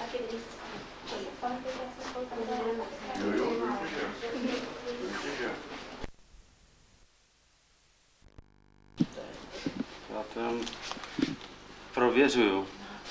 taky víc. Jo, určitě. Já to jenom prověřuju.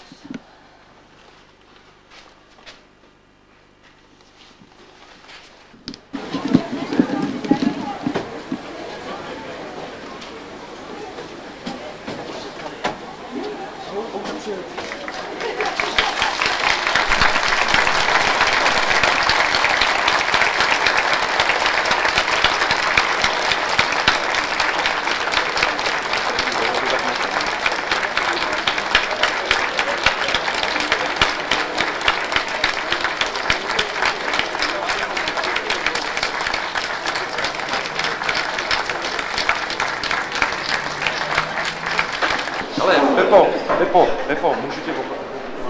Pepo, můžu tě opravdu?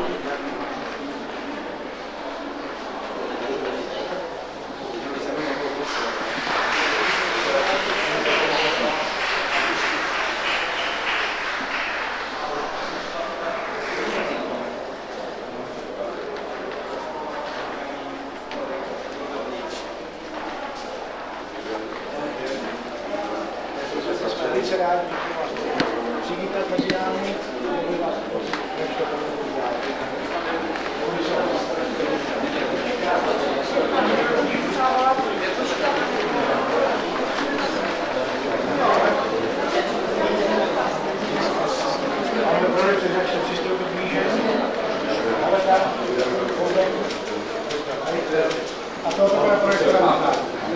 Velice rád přivítat mezi námi. A to takové projektora možná.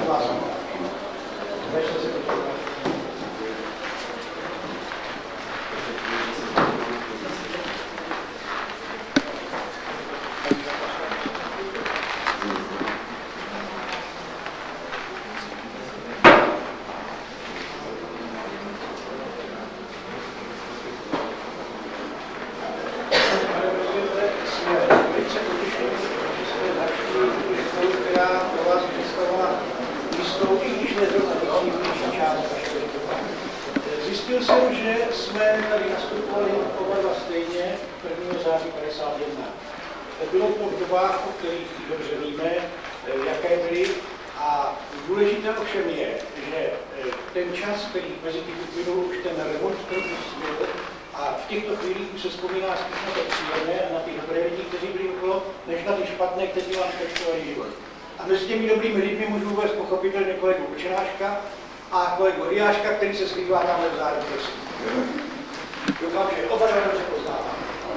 Zjistil jsem, že jsme tady nastupovali oba dva stejně 1. září 1951. Bylo to v dobách, o kterých dobře víme, jaké byly. A důležité ovšem je, že ten čas, který mezi tím uplynul, už ten remont trochu svěl, a v těchto chvílích už se vzpomíná spíš na to příjemné a na ty dobré lidi, kteří byli okolo, než na ty špatné, kteří vám zkreslovali život. A mezi těmi dobrými lidmi můžu vůbec pochopitelně kolegu Učenáška a kolegu Riáška, který se skrývá tamhle vzadu, prosím. Doufám, že oba dva dobře poznávám.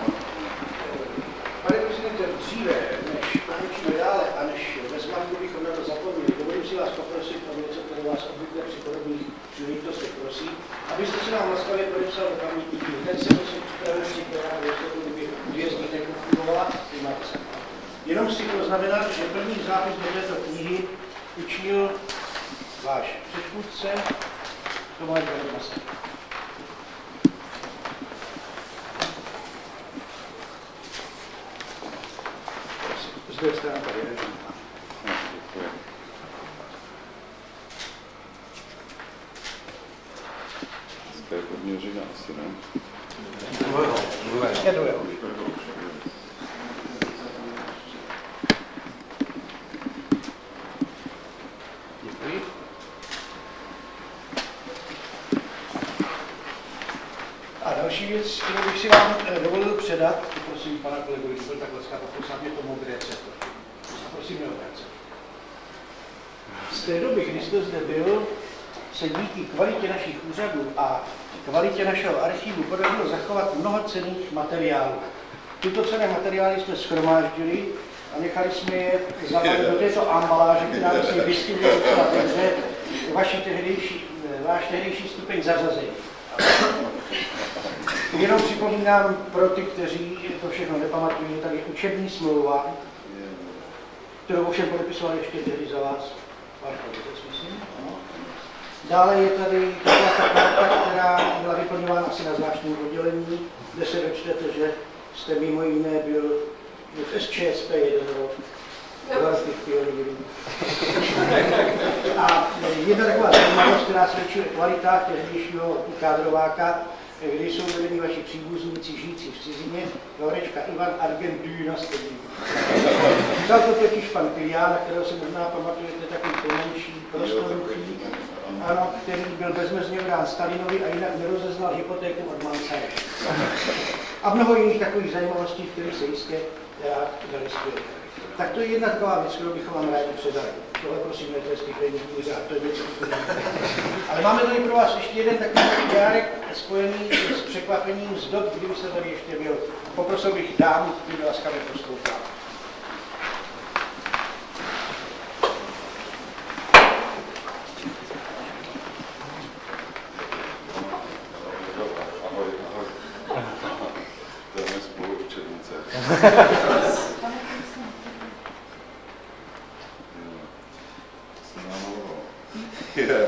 Pane prezidente, dříve, než pokročíme dále a než bez manku bychom na to zapomněli, dovolím si vás poprosit o něco, které vás obvykle při podobných příležitostech prosím, abyste si nám laskavě podepsal do pamětní knihy. Teď se prosím připravenosti, která kdyby 2 z nich nekonfungovala, ty máte se. Jenom si to znamená, že první zápis do této knihy učinil váš předchůdce Tomáš Garibas. Zde strana tady je. To je podměřená asi, ne? Druhého. Děkuji. A další věc, kterou bych si vám dovolil předat, prosím pana kolegu, když byl tak laskav, pokusám mě to modré ceto. A prosím neobracet. Z té doby, kdy jste zde byl, se díky kvalitě našich úřadů a kvalitě našeho archivu podařilo zachovat mnoho cenných materiálů. Tyto cenné materiály jsme shromáždili a nechali jsme je zabalit do této ambaláže, která si vystihuje docela dobře váš tehdejší stupeň zařazení. Jenom připomínám pro ty, kteří to všechno nepamatují, tady je učební smlouva, kterou ovšem podepisoval ještě tehdy za vás. Myslím. Dále je tady taková ta karta, která byla vyplňována asi na zvláštním oddělení, kde se dočtete, že jste mimo jiné byl v SČSP 1 rok. A jedna taková zajímavost, která svědčí o kvalitách tehdejšího kádrováka, kde jsou vedeni vaši příbuzníci, žijící v cizině, Lorečka Ivan Argentina stejný. Vzal to totiž pan Pilián, na kterého si možná pamatujete, takový pomenší, prostoruchý, ano, který byl bezmezně vdán Stalinovi a jinak nerozeznal hypotéku od Mansarda. A mnoho jiných takových zajímavostí, které se jistě rád zalistujete. Tak to je jedna taková věc, kterou bychom vám rádi předali. Tohle prosím, to je stipendní řád, to je věc, ale máme tady pro vás ještě jeden takový dárek spojený s překvapením z dob, kdyby se tady ještě byl. Poprosil bych dámu, který laskavě poslouchá. To je spoluučednice. Yeah.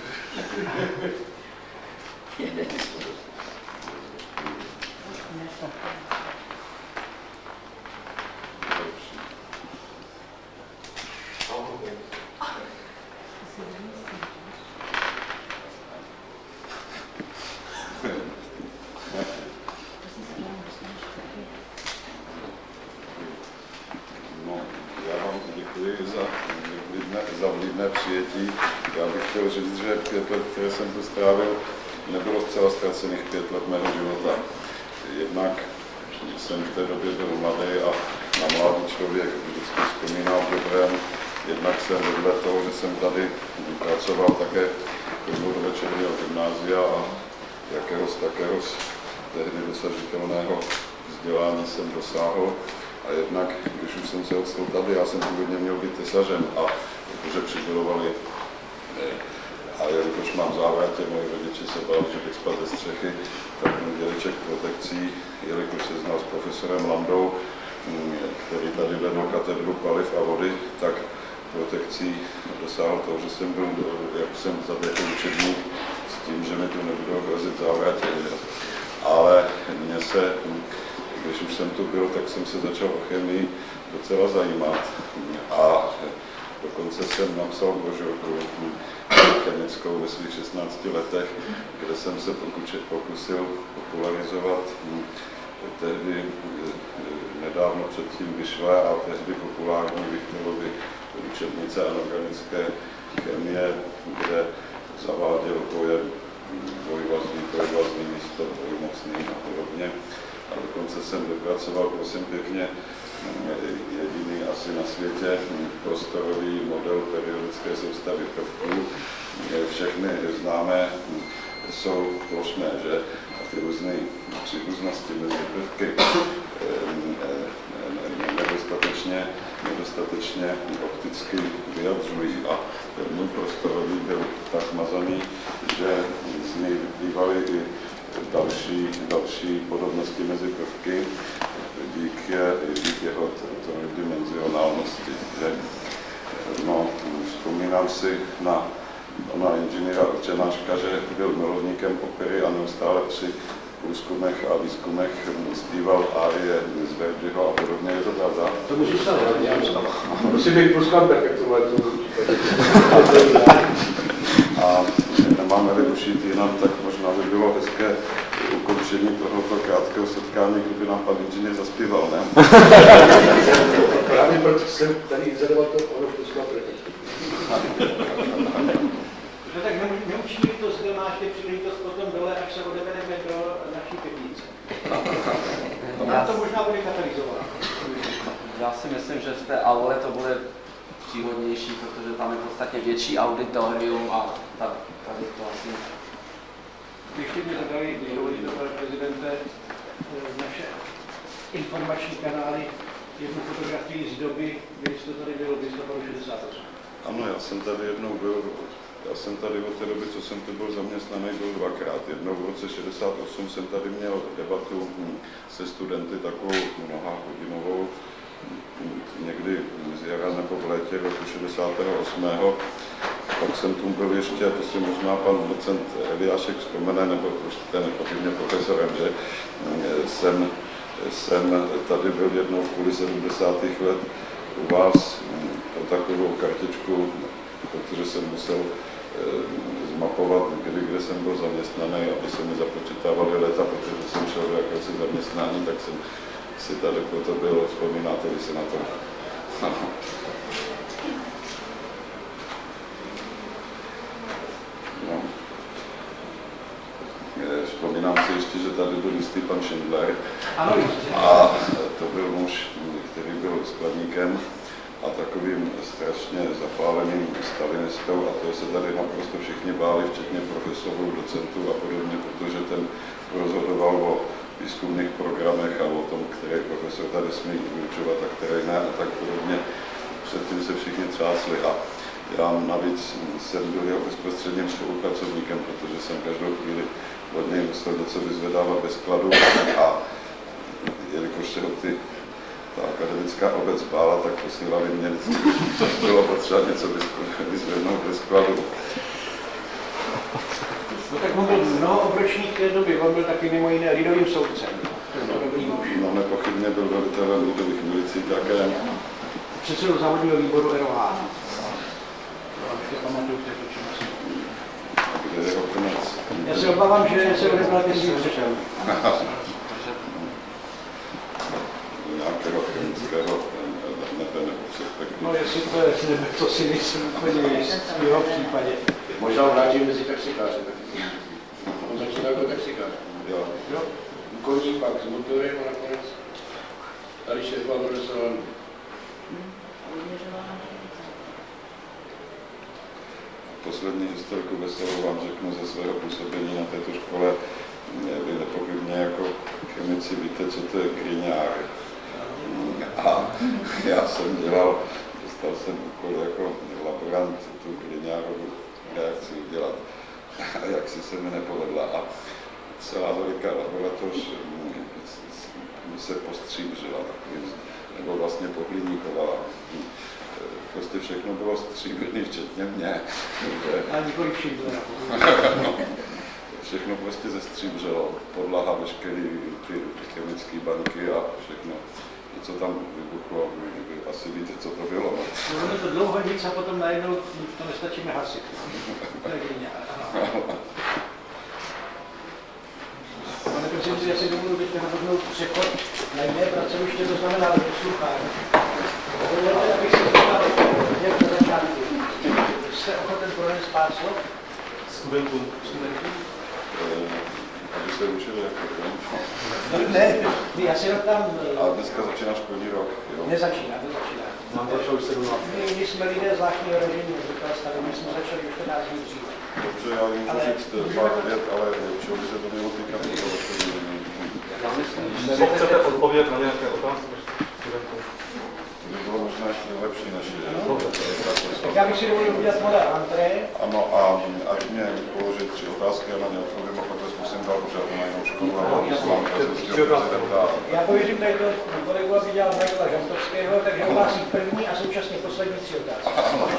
No, já vám děkuji za vlídné přijetí. Já bych chtěl říct, že 5 let, které jsem tu strávil, nebylo zcela ztracených 5 let mého života. Jednak jsem v té době byl mladý a na mladý člověk vždycky vzpomínal v dobrém. Jednak jsem vedle toho, že jsem tady pracoval také chodil do večerního gymnázia a jakéhosi tehdy dosažitelného vzdělání jsem dosáhl. A jednak, když už jsem se odstál tady, já jsem původně měl být tesařem a protože přidělovali, a jelikož mám závratě, moji rodiče se báli, že bych spadl ze střechy, tak můj dědeček protekcí, jelikož se znal s profesorem Landou, který tady vedl katedru paliv a vody, tak protekcí dosáhl toho, že jsem byl, jak jsem tady jako učebník, s tím, že mi tu nebudou hrozit závratě. Ale mě se, když už jsem tu byl, tak jsem se začal o chemii docela zajímat a dokonce jsem napsal brožurku chemickou ve svých 16 letech, kde jsem se pokusil popularizovat tehdy nedávno předtím vyšla a tehdy populární Vichtelovy učebnice anorganické chemie, kde zaváděl pojem dvojvazný místo, dvojmocný a podobně. A dokonce jsem dopracoval, prosím pěkně, jediný asi na světě prostorový model periodické soustavy prvků. Všechny známé jsou plošné, že? A ty různé příbuznosti mezi prvky nedostatečně opticky vyjadřují. A ten můj prostorový byl tak mazaný, že z něj vyplývaly i další podobnosti mezi prvky díky jeho trojdimenzionálnosti. No, vzpomínám si na ona inženýra Určenáška, že byl milovníkem opery a neustále při průzkumech a výzkumech zpíval árie z Verdiho a podobně. Je to pravda? To můžeš stát, já myslím. Musím být plus Kamberg, jak tohle A nemáme-li ušít jinam, tak možná by bylo hezké ukončení tohoto krátkého setkání, kdyby nám pan inženýr zaspíval, ne? Právě proto jsem tady zadával to ono plus Kamberg. No tak neučíme to zde, máte příležitost potom dole, až se odevedeme do naší pivnice. A to možná bude katalyzovat. Já si myslím, že v té aule to bude příhodnější, protože tam je v podstatě větší auditorium a tady to asi... Ještě mě zadali, když dovolíte, pane prezidente, naše informační kanály, jednu fotografii z doby, kdy jste tady byl v listopadu 68. Ano, já jsem tady jednou byl, já jsem tady od té doby, co jsem tu byl zaměstnaný, byl dvakrát. Jednou v roce 68 jsem tady měl debatu se studenty takovou mnohahodinovou, někdy z jara nebo v létě roku 68. Pak jsem tu byl ještě, a to si možná pan docent Eliášek vzpomene, nebo už ten nepochybně profesorem, že jsem tady byl jednou v půli 70. let u vás pro takovou kartičku, protože jsem musel z mapovat, kde jsem byl zaměstnaný, aby se mi započítávaly léta, protože jsem šel do jakési zaměstnání, tak jsem si tady to bylo, vzpomínáte vy si na to. No. Vzpomínám si ještě, že tady byl jistý pan Schindler. Ano, a to byl muž, který byl skladníkem a takovým strašně zapáleným stalinistou, a to se tady naprosto všichni báli, včetně profesorů, docentů a podobně, protože ten rozhodoval o výzkumných programech a o tom, který profesor tady smí vyučovat a který ne a tak podobně. Předtím se všichni třásli a já navíc jsem byl jeho bezprostředním spolupracovníkem, protože jsem každou chvíli od něj musel něco vyzvedávat ve skladu a jelikož se ta akademická obec bála, tak posílali mě vždycky, bylo potřeba něco vyzvednout ve skladu. No tak on byl mnohoobročník té doby, on byl taky mimo jiné lidovým soudcem. No nepochybně byl velitelem lidových milicí také. Předsedou závodního výboru ROH. Ještě pamatuju v této činnosti. Kde je jeho konec? Já se obávám, že se odebral ke svým řešem. Nějakého chemického nebe nebo přespektu. No jestli to je nebe, to si nejsem úplně jist v jeho případě. Možná vrátím mezi taxikáře. On začíná jako taxikář. Jo. Koní, pak s motorem a nakonec tady šéfoval do restauranu. Poslední historku veselou vám řeknu ze svého působení na této škole. Vy nepochybně jako chemici víte, co to je kryňár. A já jsem dostal jsem úkol jako laborant tu kryňárovou reakci udělat. A jak si se mi nepovedla. A celá veliká laboratoř se postříbřila takovým, nebo vlastně pohliníkovala. Prostě všechno bylo stříbrný, včetně mě. A nikoliv všichni. Všechno prostě zestříbřelo, podlaha, veškeré ty chemické banky a všechno. To, co tam vybuchlo, vy asi víte, co to bylo. No to dlouho nic a potom najednou to nestačíme hasit. Pane prezidenti, já si dovoluji teď navrhnout přechod na jiné pracoviště, to znamená do posluchání. Dovolte, abych se zeptal, jak na začátku. Jste ochoten pronést pár slov? Studentů. Aby se učili jako Ne, já si tam... A dneska začíná školní rok, jo? Nezačíná. Mám začal už 17. My jsme lidé zvláštního režimu, my jsme začali už 14 dní dříve. Dobře, já jim můžu říct pár vět, ale čeho by se to mělo týkat, Nebo chcete odpovědět na nějaké otázky studentů? to by bylo možná ještě lepší než Tak já bych si dovolil udělat malé antré. Ano, a až mě položit 3 otázky a na ně odpovím, a pak zkusím dál, protože já to na jinou školu a mám prezidenta. Já pověřím tady to kolegu, aby dělal Michaela Žantovského, takže ohlásí první a současně poslední 3 otázky.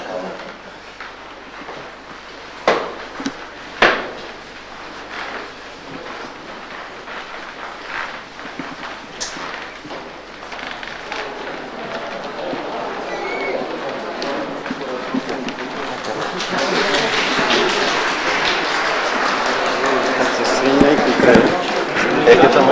Jak je tam?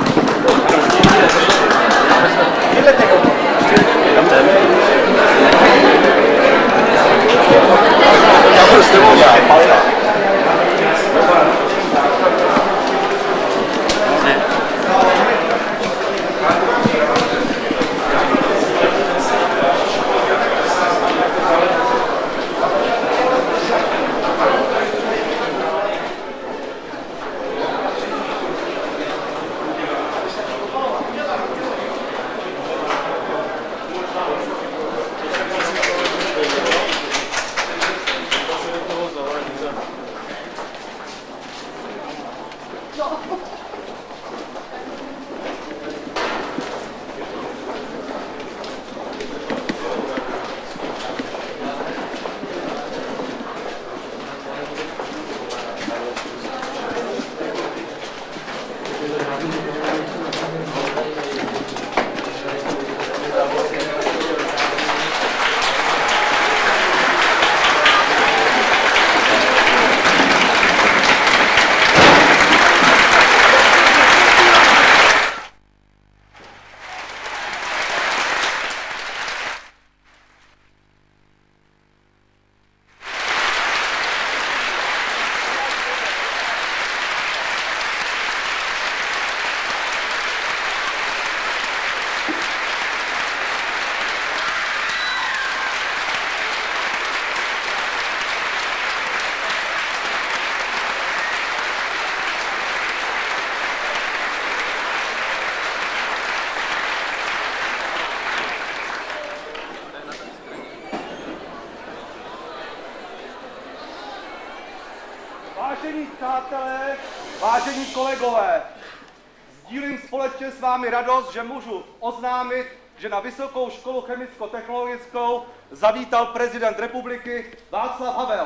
Já budu s tebou dát. přátelé, vážení kolegové, sdílím společně s vámi radost, že můžu oznámit, že na Vysokou školu chemicko-technologickou zavítal prezident republiky Václav Havel.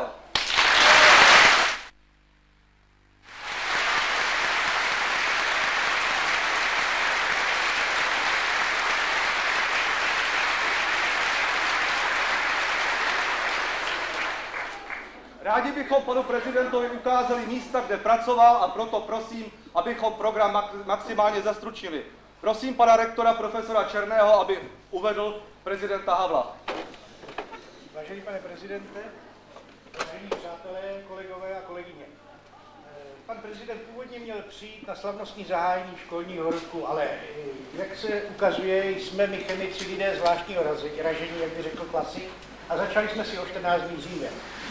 Rádi bychom panu prezidentovi ukázali místa, kde pracoval, a proto prosím, abychom program maximálně zastručili. Prosím pana rektora profesora Černého, aby uvedl prezidenta Havla. Vážený pane prezidente, vážení přátelé, kolegové a kolegyně. Pan prezident původně měl přijít na slavnostní zahájení školního roku, ale jak se ukazuje, jsme my chemici lidé zvláštního ražení, jak by řekl klasik, a začali jsme si o 14 dní dříve.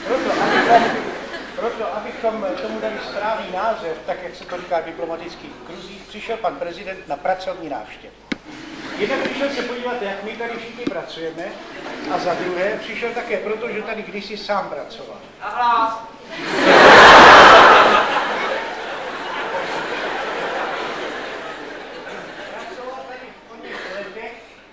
Proto, abychom tomu dali správný název, tak jak se to říká v diplomatických kruzích, přišel pan prezident na pracovní návštěvu. Jednak přišel se podívat, jak my tady všichni pracujeme, a za druhé přišel také proto, že tady kdysi sám pracoval. Nahlas! Pracoval tady v oněch letech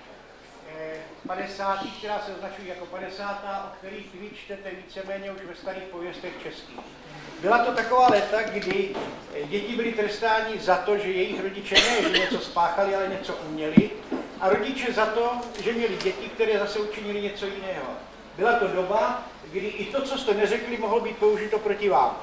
50., která se označují jako 50., o kterých vy čtete víceméně už ve starých pověstech českých. Byla to taková léta, kdy děti byly trestáni za to, že jejich rodiče ne, že něco spáchali, ale něco uměli, a rodiče za to, že měli děti, které zase učinili něco jiného. Byla to doba, kdy i to, co jste neřekli, mohlo být použito proti vám.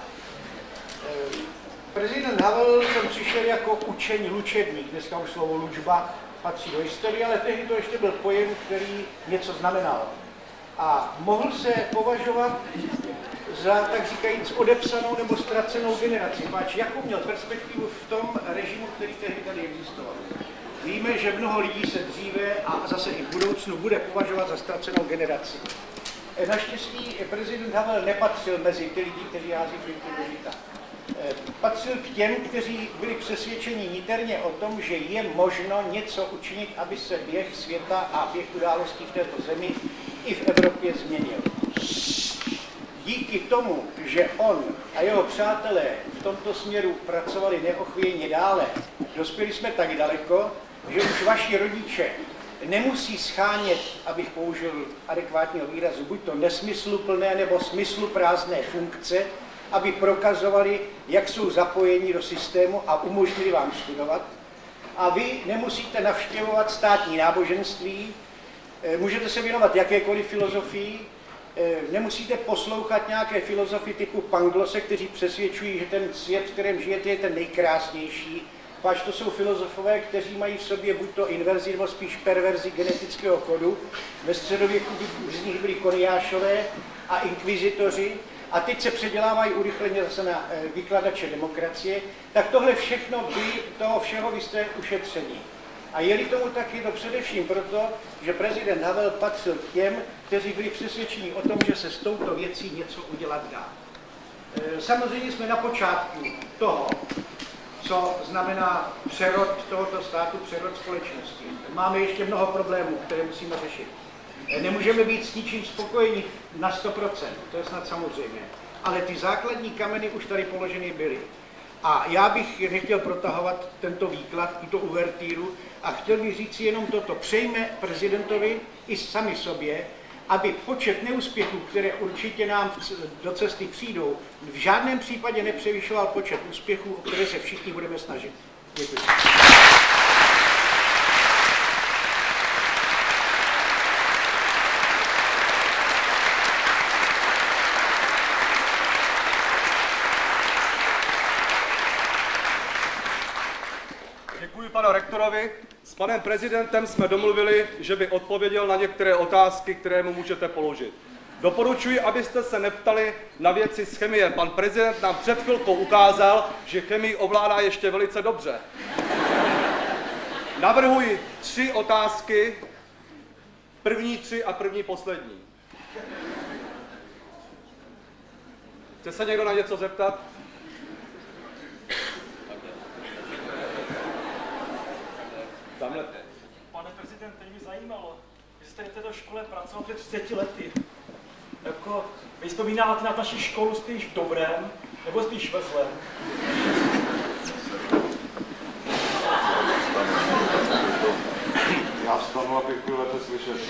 Prezident Havel sem přišel jako lučebník, dneska už slovo lučba patří do historie, ale tehdy to ještě byl pojem, který něco znamenal. A mohl se považovat za, tak říkajíc, odepsanou nebo ztracenou generaci. Páč, jakou měl perspektivu v tom režimu, který tehdy tady existoval. Víme, že mnoho lidí se dříve a zase i v budoucnu bude považovat za ztracenou generaci. Naštěstí prezident Havel nepatřil mezi ty lidi, kteří hází flinku do žita. Patřil k těm, kteří byli přesvědčeni niterně o tom, že je možno něco učinit, aby se běh světa a běh událostí v této zemi i v Evropě změnil. Díky tomu, že on a jeho přátelé v tomto směru pracovali neochvějně dále, dospěli jsme tak daleko, že už vaši rodiče nemusí schánět, abych použil adekvátního výrazu, buď to nesmysluplné nebo smysluplné funkce, aby prokazovali, jak jsou zapojeni do systému a umožnili vám studovat. A vy nemusíte navštěvovat státní náboženství, můžete se věnovat jakékoliv filozofii, nemusíte poslouchat nějaké filozofy typu Panglose, kteří přesvědčují, že ten svět, v kterém žijete, je ten nejkrásnější. Páč to jsou filozofové, kteří mají v sobě buď to inverzi, nebo spíš perverzi genetického kodu. Ve středověku z nich byli koniášové a inkvizitoři, a teď se předělávají urychleně zase na vykladače demokracie. Tak tohle všechno toho všeho vy jste ušetření. A je-li tomu tak, je to především proto, že prezident Havel patřil k těm, kteří byli přesvědčeni o tom, že se s touto věcí něco udělat dá. Samozřejmě jsme na počátku toho, co znamená přerod tohoto státu, přerod společnosti. Máme ještě mnoho problémů, které musíme řešit. Nemůžeme být s ničím spokojeni na 100%, to je snad samozřejmé. Ale ty základní kameny už tady položeny byly. A já bych nechtěl protahovat tento výklad, tuto uvertýru, a chtěl bych říct jenom toto. Přejme prezidentovi i sami sobě, aby počet neúspěchů, které určitě nám do cesty přijdou, v žádném případě nepřevyšoval počet úspěchů, o které se všichni budeme snažit. Děkuji. Děkuji panu rektorovi. S panem prezidentem jsme domluvili, že by odpověděl na některé otázky, které mu můžete položit. Doporučuji, abyste se neptali na věci z chemie. Pan prezident nám před chvilkou ukázal, že chemii ovládá ještě velice dobře. Navrhuji 3 otázky, první 3 a první poslední. Chce se někdo na něco zeptat? Tamhle. Pane prezidente, mě zajímalo, že jste v této škole pracoval před 30 lety. Jako, vy vzpomínáte na naši školu spíš v dobrém, Nebo spíš ve zlém? Já vstanu, abych byl lépe slyšet.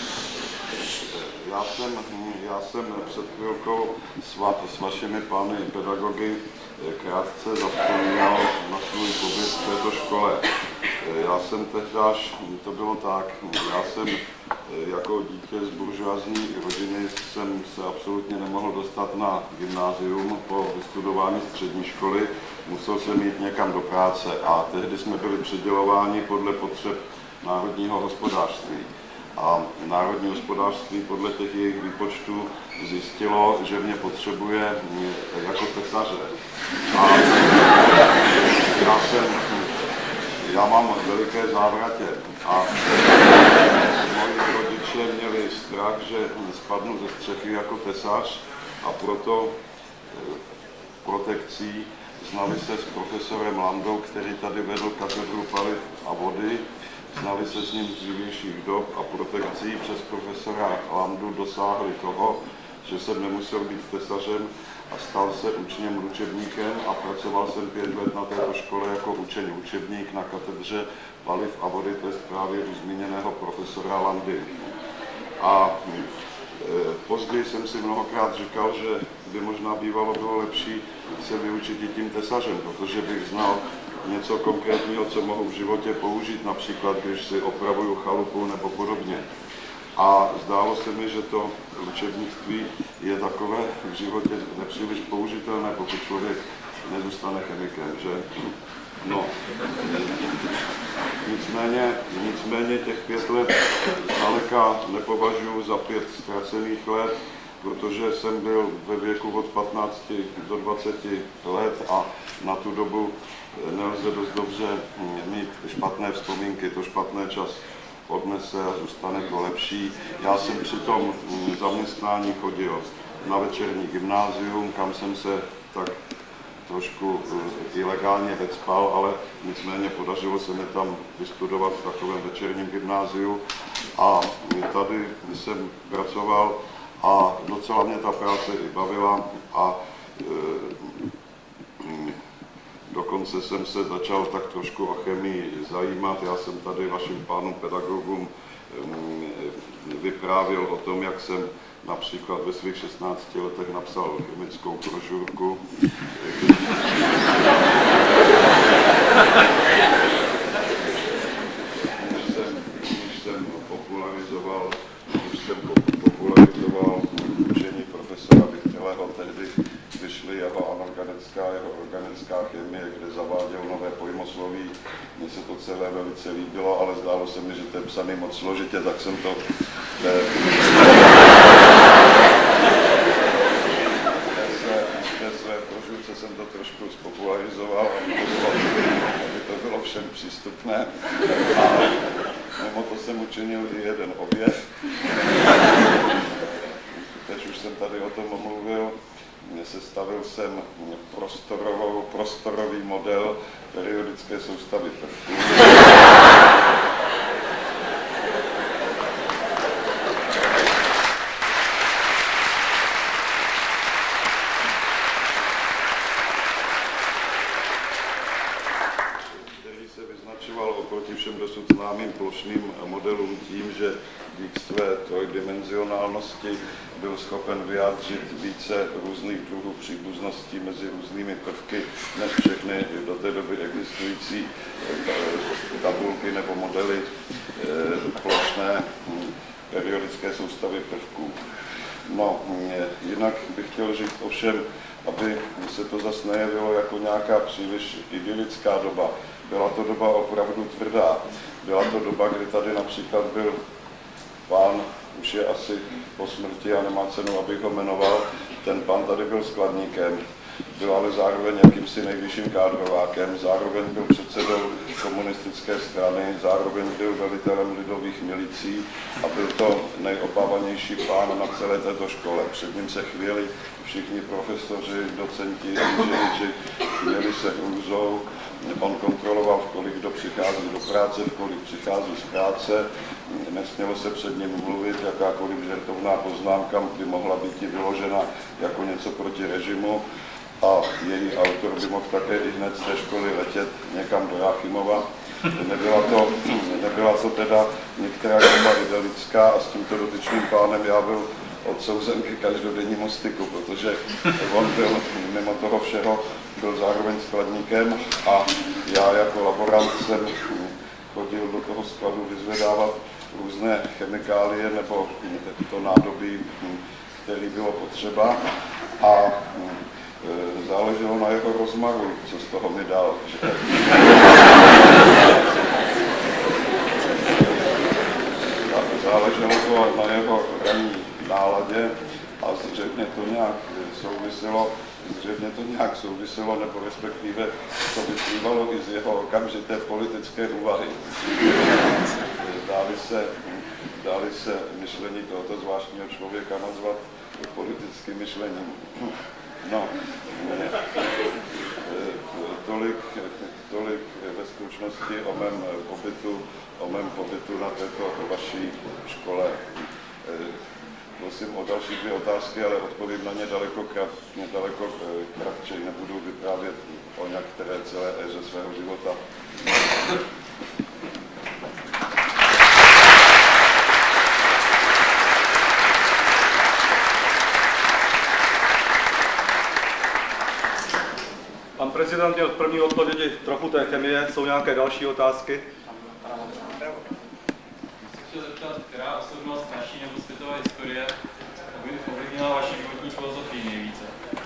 Já jsem před chvilkou s vašimi pány pedagogy krátce zavzpomínal na svůj pobyt v této škole. Já jsem tehdáž, to bylo tak, já jsem jako dítě z buržoazní rodiny jsem se absolutně nemohl dostat na gymnázium po vystudování střední školy, musel jsem jít někam do práce a tehdy jsme byli přidělováni podle potřeb národního hospodářství. A národní hospodářství podle těch jejich výpočtů zjistilo, že mě potřebuje jako tesaře. A já mám veliké závratě a moji rodiče měli strach, že spadnu ze střechy jako tesař a proto protekcí znali se s profesorem Landou, který tady vedl katedru paliv a vody. Znali se s ním z dřívějších dob a protekcí přes profesora Landu dosáhli toho, že jsem nemusel být tesařem a stal se učněm učebníkem a pracoval jsem 5 let na této škole jako učený učebník na katedře paliv a vody, to je právě zmíněného profesora Landy. A později jsem si mnohokrát říkal, že by možná bývalo bylo lepší se vyučit i tím tesařem, protože bych znal něco konkrétního, co mohu v životě použít, například když si opravuju chalupu nebo podobně. A zdálo se mi, že to učebnictví je takové v životě nepříliš použitelné, pokud člověk nezůstane chemikem, že? No, nicméně těch 5 let zdaleka nepovažuji za 5 ztracených let, protože jsem byl ve věku od 15 do 20 let a na tu dobu nelze dost dobře mít špatné vzpomínky, to špatné čas odnese a zůstane to lepší. Já jsem při tom zaměstnání chodil na večerní gymnázium, kam jsem se tak trošku ilegálně vecpal, ale nicméně podařilo se mi tam vystudovat v takovém večerním gymnáziu a tady jsem pracoval a docela mě ta práce i bavila a dokonce jsem se začal tak trošku o chemii zajímat. Já jsem tady vašim pánům pedagogům vyprávěl o tom, jak jsem například ve svých 16 letech napsal chemickou brožurku. Když jsem popularizoval učení profesora Vychtělého, tehdy vyšly jeho organická chemie, kde zaváděl nové pojmosloví. Mně se to celé velice líbilo, ale zdálo se mi, že to je psaný moc složitě, tak jsem to ve své brožurce jsem to trošku spopularizoval, aby to bylo všem přístupné. A mimo to jsem učinil i jeden objev. Teď už jsem tady o tom mluvil. Sestavil jsem prostorový model periodické soustavy prvků. Který se vyznačoval oproti všem dosud známým plošným modelům tím, že díky své trojdimenzionálnosti byl schopen vyjádřit více různých druhů příbuzností mezi různými prvky než všechny do té doby existující tabulky nebo modely plošné periodické soustavy prvků. No, jinak bych chtěl říct ovšem, aby se to zase nejevilo jako nějaká příliš idylická doba. Byla to doba opravdu tvrdá. Byla to doba, kdy tady například byl pán, už je asi po smrti a nemá cenu, abych ho jmenoval, ten pán tady byl skladníkem, byl ale zároveň jakýmsi nejvyšším kádrovákem, zároveň byl předsedou komunistické strany, zároveň byl velitelem lidových milicí a byl to nejobávanější pán na celé této škole. Před ním se chvěli všichni profesoři, docenti, inženýři, měli se hrůzou. On kontroloval, v kolik kdo přichází do práce, v kolik přichází z práce. Nesmělo se před ním mluvit, jakákoliv žertovná poznámka by mohla být vyložena jako něco proti režimu. a její autor by mohl také i hned z té školy letět někam do Jáchymova. Nebyla to teda některá doba idylická a s tímto dotyčným pánem já byl odsouzen k každodennímu styku, protože on byl mimo toho všeho byl zároveň skladníkem a já jako laborant jsem chodil do toho skladu vyzvedávat různé chemikálie nebo to nádobí, které bylo potřeba a záleželo na jeho rozmaru, co z toho mi dal. Záleželo to na jeho ranní náladě a zřejmě to nějak souviselo, nebo respektive to vyplývalo i z jeho okamžité politické úvahy. Dáli se myšlení tohoto zvláštního člověka nazvat politickým myšlením. No, tolik ve stručnosti o mém pobytu na této vaší škole. Prosím o další 2 otázky, ale odpovím na ně daleko kratší. Nebudu vyprávět o některé celé éře svého života. Pan prezident měl v první odpovědi trochu té chemie, jsou nějaké další otázky? Chtěl zeptat, která osobnost naší nebo světové historie ovlivnila vaši životní filozofii nejvíce?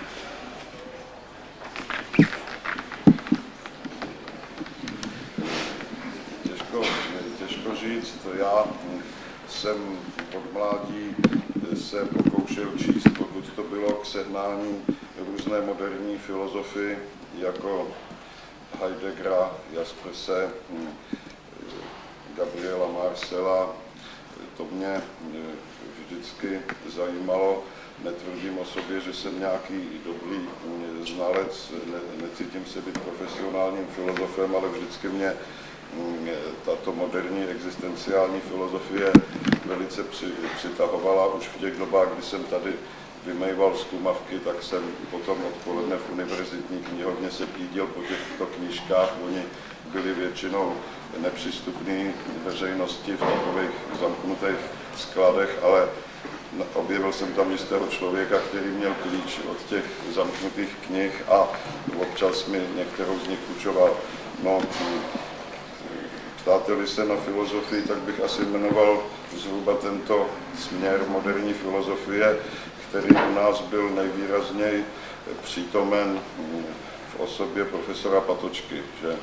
Těžko říct. Já jsem od mládí se pokoušel číst, pokud to bylo k sehnání různé moderní filozofy, jako Heideggera, Jasperse, Gabriela Marcela. To mě vždycky zajímalo. Netvrdím o sobě, že jsem nějaký dobrý znalec, necítím se být profesionálním filozofem, ale vždycky mě tato moderní existenciální filozofie velice přitahovala. Už v těch dobách, kdy jsem tady vymejval zkumavky, tak jsem potom odpoledne v univerzitní knihovně se pídil po těchto knížkách. Oni byli většinou nepřístupní veřejnosti v takových zamknutých skladech, ale objevil jsem tam jistého člověka, který měl klíč od těch zamknutých knih a občas mi některou z nich půjčoval. No, ptáte-li se na filozofii, tak bych asi jmenoval zhruba tento směr moderní filozofie, který u nás byl nejvýrazněji přítomen v osobě profesora Patočky. Že?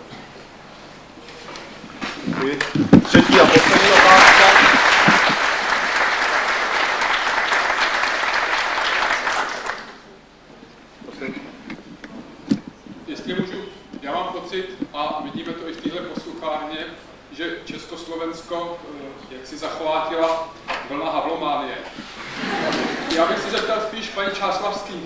Děkuji. Třetí a poslední otázka. Jestli můžu, já mám pocit, a vidíme to i v téhle posluchárně, že Československo jak si zachvátila vlna havlománie. Já bych se zeptal spíš paní Čáslavský.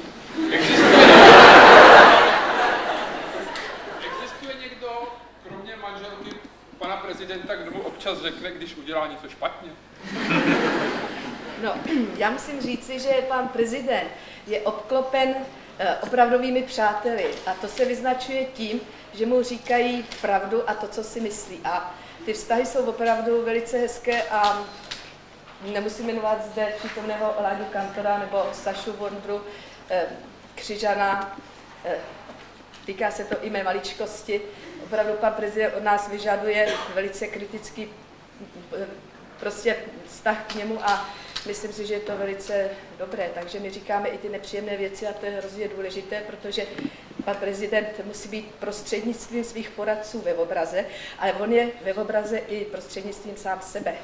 Existuje někdo, kromě manželky pana prezidenta, kdo mu občas řekne, když udělá něco špatně? No, já musím říci, že pan prezident je obklopen opravdovými přáteli a to se vyznačuje tím, že mu říkají pravdu a to, co si myslí. A ty vztahy jsou opravdu velice hezké a nemusím jmenovat zde přítomného Láďu Kantora nebo Sašu Vondru, Křižana, týká se to i mé maličkosti. Opravdu pan prezident od nás vyžaduje velice kritický prostě vztah k němu a myslím si, že je to velice dobré, takže my říkáme i ty nepříjemné věci a to je hrozně důležité, protože pan prezident musí být prostřednictvím svých poradců ve obraze, ale on je ve obraze i prostřednictvím sám sebe.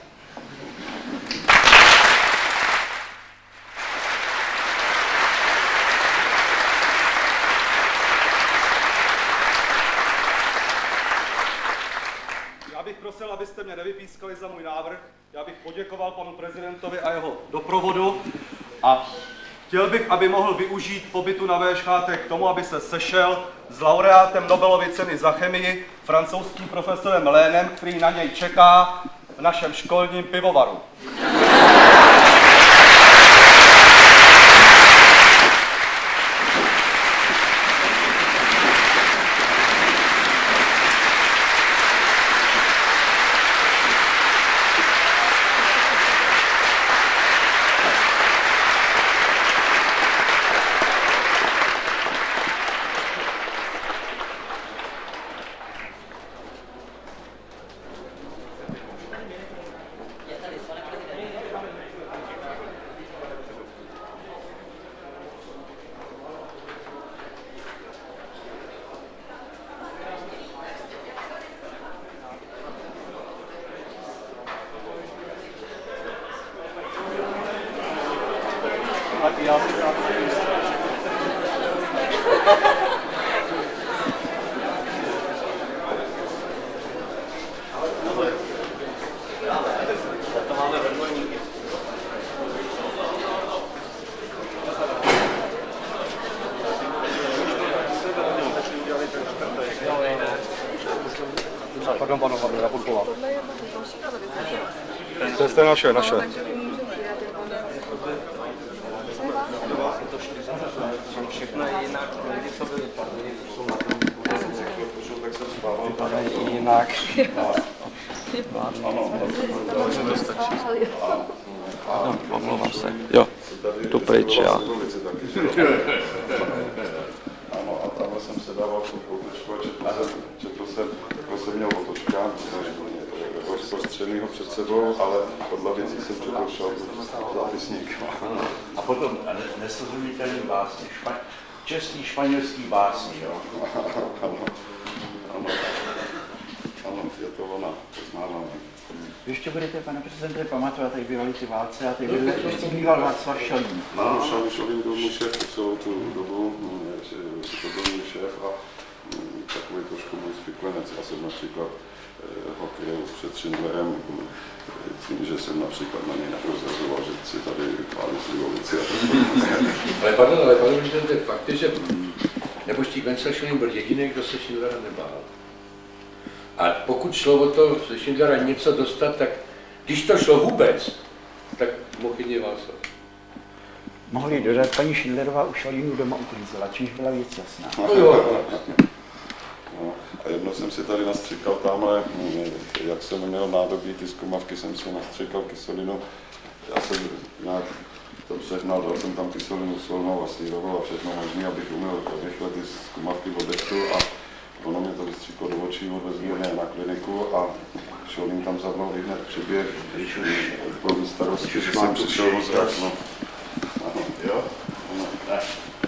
Já bych prosil, abyste mě nevypískali za můj návrh. Já bych poděkoval panu prezidentovi a jeho doprovodu a chtěl bych, aby mohl využít pobytu na VŠHT k tomu, aby se sešel s laureátem Nobelovy ceny za chemii, francouzským profesorem Lénem, který na něj čeká v našem školním pivovaru. Tak já si to máme ve dvojníky. Pardon, já budu volat. To je naše. Všechno je jinak, lidi, co byli tady, jsou na tom, tak se vypadají jinak. To stačí. Ano, omlouvám se. Jo, tu pryč, já. Ano, a tamhle jsem se dával tu fotočku a četl jsem měl otočkám, jako zprostřednýho před sebou, ale od lavicí jsem četl zápisník. A potom nesrozumitelný básně, český, španělský básní, jo? Ano, je to ona, poznáváme. Vy ještě budete, pane prezidente, pamatovat, jak bývaly ty válce a teď býval Václav Šalín. No, Šalín byl můj šéf celou tu dobu, to byl můj šéf a takový trošku můj spiklenec. Já jsem například ho kryl před Schindlerem tím, že jsem například na něj neprozrazoval, že si tady chválí slivovici a Ale pane prezidente, fakt je, že nebožtík Vencel Šalín byl jediný, kdo se Schindlera nebál. A pokud šlo o to ze Schindlera něco dostat, tak když to šlo vůbec, tak mohl jedině Václav. Mohli dodat, paní Schindlerová u Šalínu doma uklízela, čímž byla věc jasná. No jo. No, a jednou jsem si tady nastříkal tamhle, jak jsem měl nádobí, ty zkumavky jsem si nastříkal kyselinu. Já jsem nějak to přehnal, dal jsem tam kyselinu solnou a sírovou a všechno možný, abych uměl rychle ty zkumavky odečtu a ono mě to vystříklo do očí, odvezli mě na kliniku a Šalín tam za mnou hned přiběh, když byl starost, že jsem přišel o zrak. No. Ano, jo? Ano. Ne.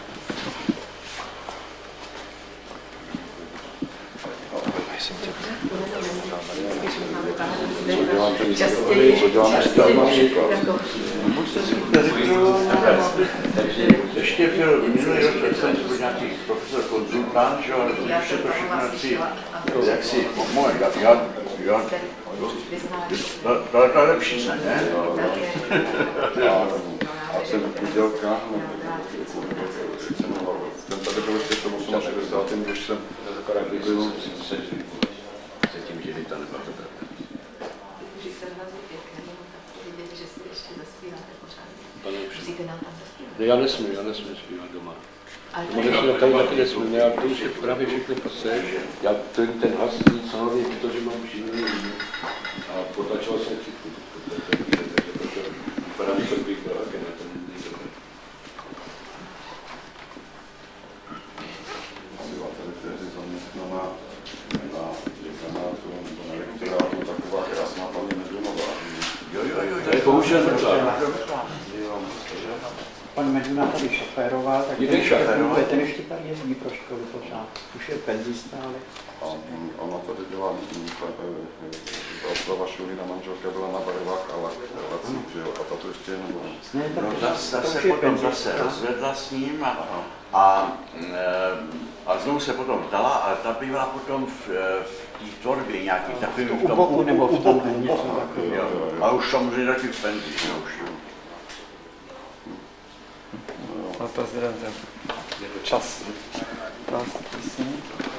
Ještě byl minulý rok, jsem byl nějaký profesor konzultant, že už se to všechno jaksi pomohl. To je lepší se, ne? A ten Kudělka, ten tady byl ještě v tom 68. když jsem byl Se tím, že to nebylo to No já nesmím zpívat doma. Doma tady taky nesmím, já to už je právě všechno pasé. Já ten hlas nic hlavně, protože mám příjemný a potlačoval jsem chytku. Vypadá mi to bych byl také na tom nejdobre. Byla tady tehdy zaměstnaná na děkanátu nebo na rektorátu taková krásná paní Medunová. Jo, to je bohužel mrtvá. Pan Meduna tady šoféroval, tak ten ještě tady jezdí pro školu pořád. Už je penzista, ale... A ona tady byla, Václava Šulína manželka byla na barvách a lacích, že jo? A tato ještě jenom byla. No, zase potom rozvedla s ním a znovu se potom vdala, ale ta bývala potom v té tvorbě nějakých takových v tom boku nebo v tom něco takového. A už samozřejmě taky v penzi, už. Pane prezidente, čas. Krásný písní.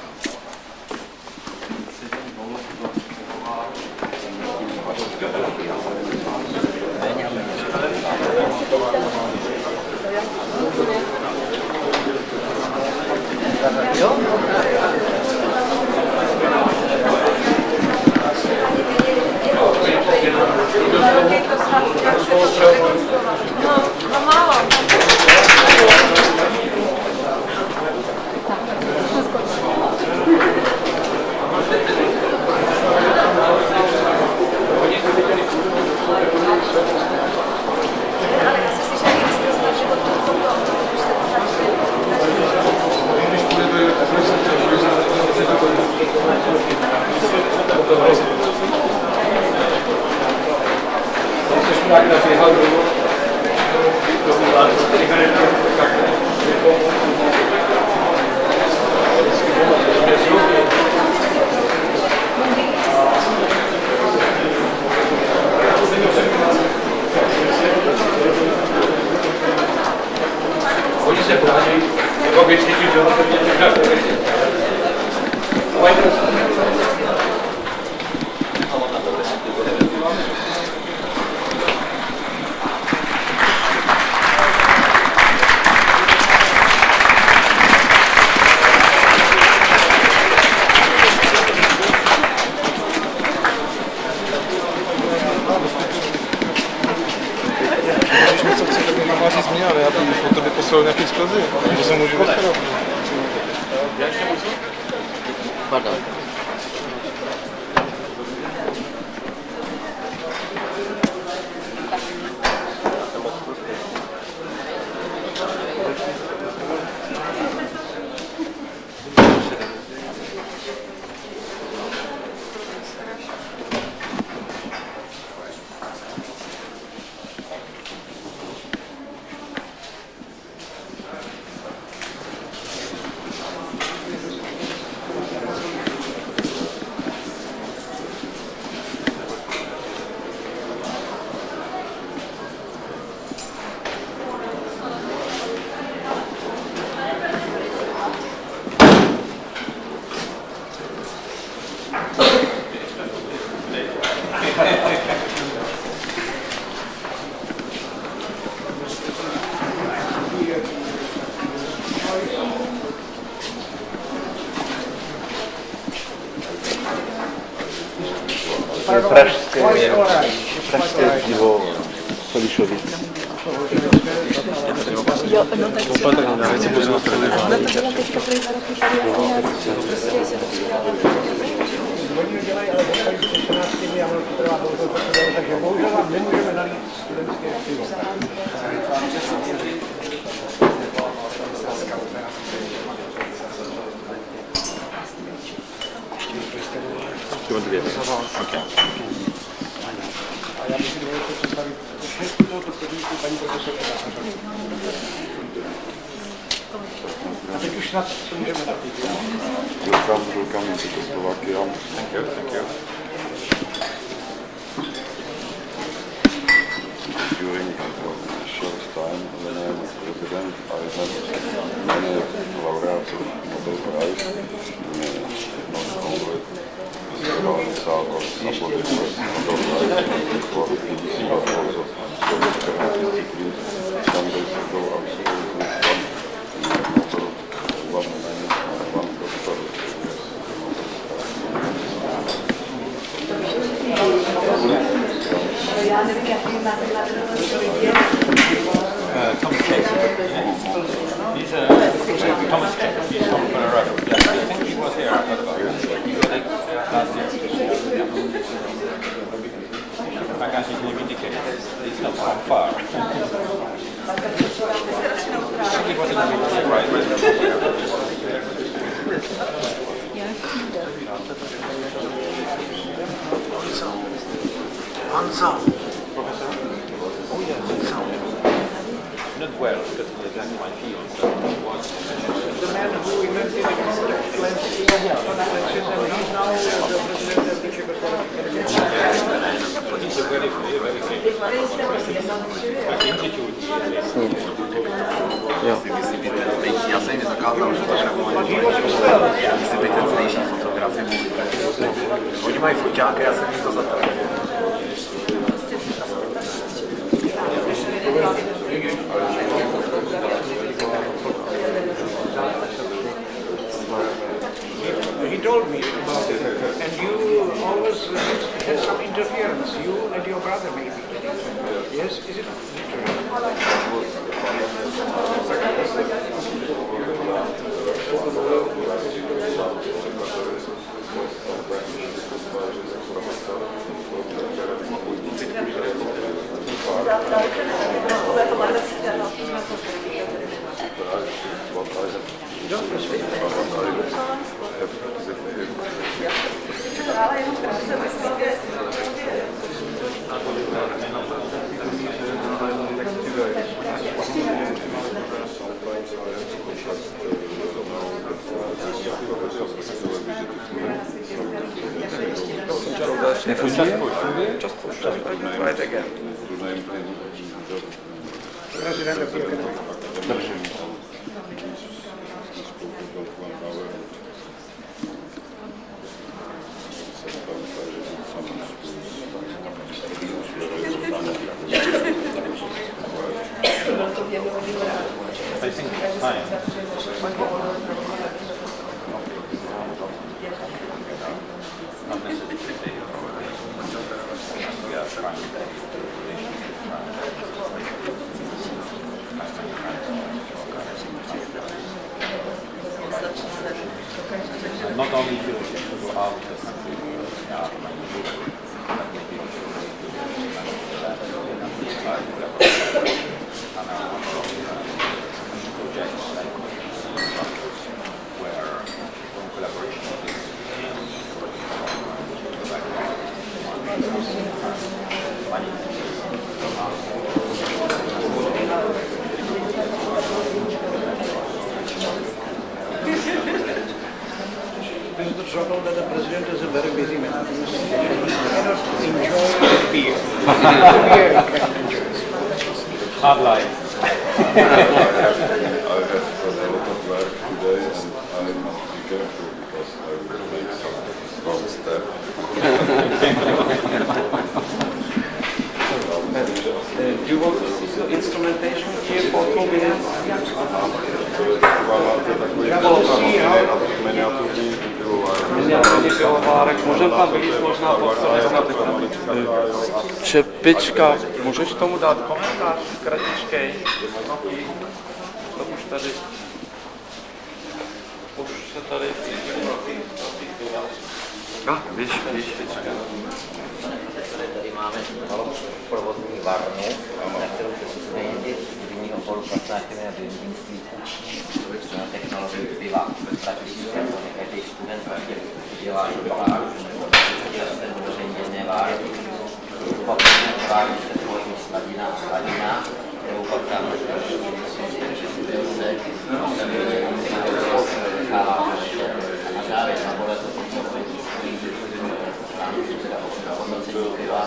No málo. Tak na Oni se pohážejí, jako věci, že ho to dělá tak věci. Já bych po tobě poslal nějaký vzkazy, že se můžu vystarat. Pardon. Pražské pivo Solišovic. Jo, no tak si to teďka pro 2 roky tady prostě se to přidává. Oni dělají, ale dělají 14 dní a ono to trvá dlouho, takže bohužel vám nemůžeme nalít studentské pivo. You want to get it? Okay. A já bych si dovolil představit všechny tohoto chodníku paní profesorka. A teď už snad to můžeme zapít. Welcome to Czechoslovakia. Thank you, thank you. During a short time, when I was president, I had many laureates of Nobel Prize, not only Stalnica or Applaudit for Nobel Prize for PDC, but also for different disciplines. Some days ago, absolutely one doctor. Já nevím, jaký máte Thomas Chase. He's Thomas Chase. He's from Colorado. Yeah, I think he was here. I heard about it. He was like last year. I can't see him indicate. He's not from far. I think he was in the middle, right? Hansa. Professor? Oh yeah, Hansa. Not well, because that's my field. So The man who invented flenches, and he's now the president of the Czechoslovakian. he's a very Já jsem mi zakázal fotografovat. Jestli by ten zdejší fotografie mohli. Oni mají foťáky, já jsem jim to zatrhl. He told me about it, and you always had some interference, you and your brother maybe. Yes, is it Ještě Nefunguje? Just push. Try it again. I think it's fine. Not necessarily. Yeah, not only to go out of the country, projects like where collaboration The trouble that the president is a very busy man. He cannot enjoy the beer. The beer he can enjoy. hard life. I have a lot of work today and I must be careful because I will make some wrong step. Do you want to see the instrumentation here for 2 minutes? Můžeme tam vyjít možná Čepička, můžeš tomu dát komentář kratičkej? To už tady víš. Tady máme malou provozní varnu, na kterou se studenti studijního oboru placenářství a vědnictví učí na technologii piva. Prakticky každý student dělá baráž, ten uvaření jedné várky. Pak várky se tvoří sladina a sladina, kterou pak tam a závěr na vole to hodnocení piva.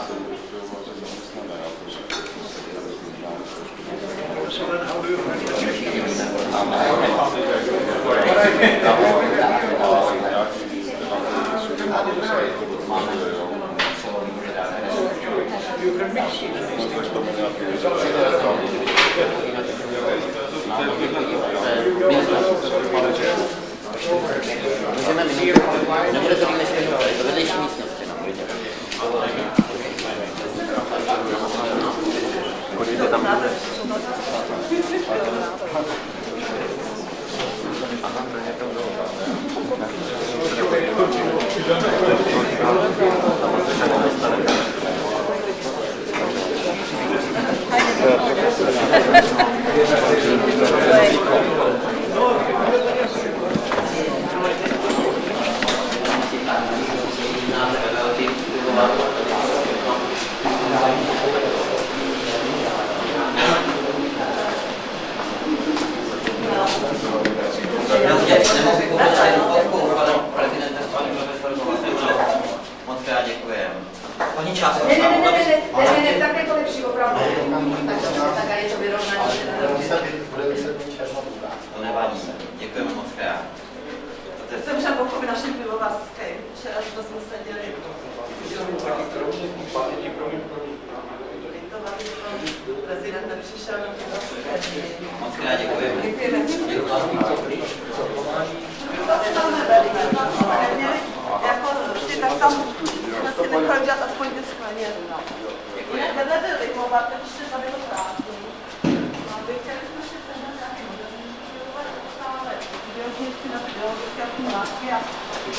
Můžeme minutu, nebude to výjimečně minutu, do vedlejší místnosti. Podívejte tam bude. Ne, tak je to lepší opravdu. Tak je to vyrovnaný. To nevadí. Děkujeme moc krát. Jsem Žaboku v našem pivovarském. Včera jsme seděli. Prezident nepřišel na pivovarské. Moc krát děkujeme. Děkujeme. To si máme velice. Jako vždy, tak tam jsme si nechali dělat aspoň ty skleně. Vedle byl limovat, takže tady to prázdný. A chtěli jsme si sehnat nějaký moderní pilovat stále. Běložnictví na biologické a kumáky a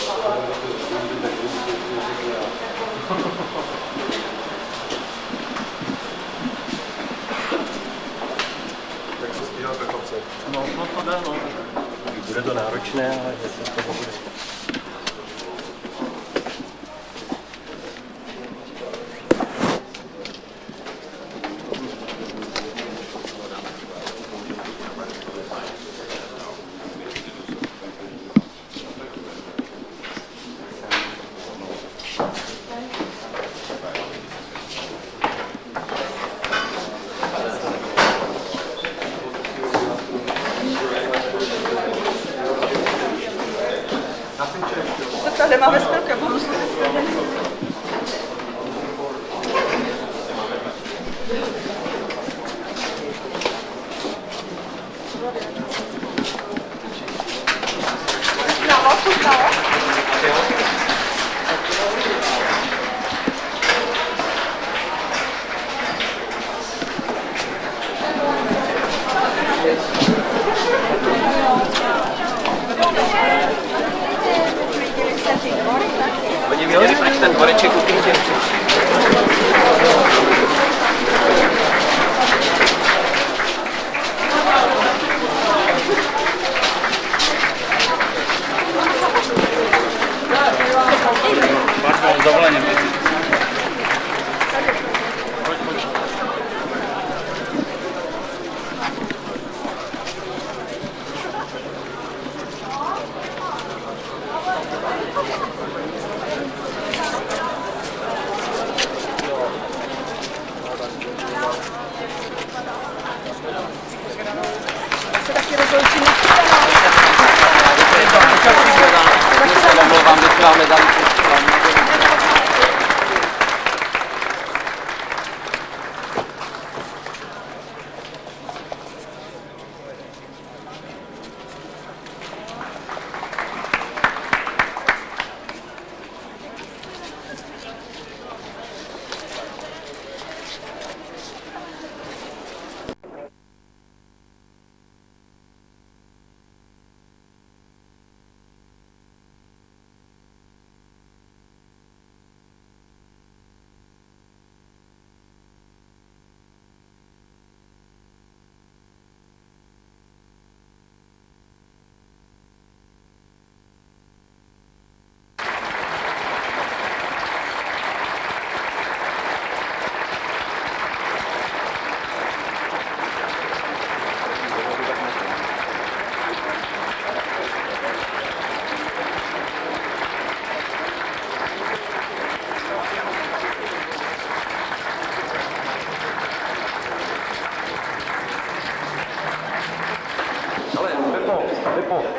Jak se stíhal ve chlapce? No to dá, no. Bude to náročné, ale jestli to bude.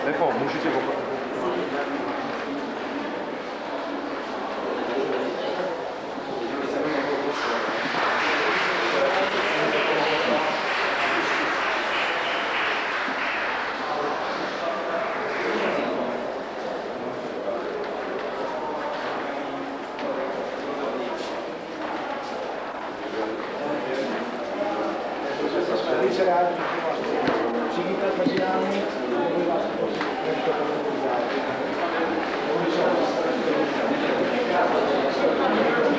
Nebo můžete opravdu. Velice rádi, že vás přivítat mezi námi, můžu vás poprosit, než to bude dále.